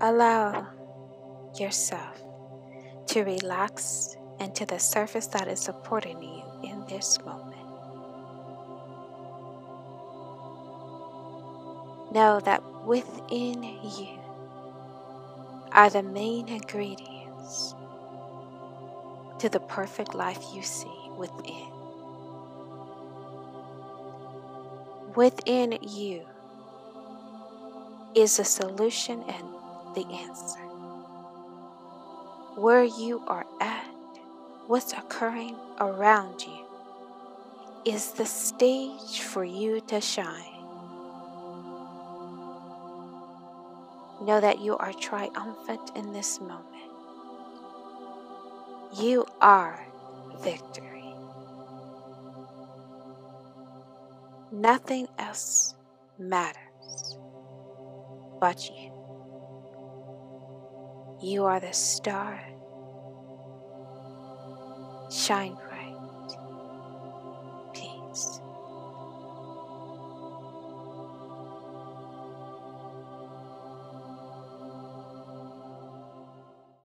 Allow yourself to relax into the surface that is supporting you in this moment. Know that within you are the main ingredients to the perfect life you see within. Within you is the solution and the answer. Where you are at, what's occurring around you, is the stage for you to shine. Know that you are triumphant in this moment. You are victory. Nothing else matters but you. You are the star. Shine bright.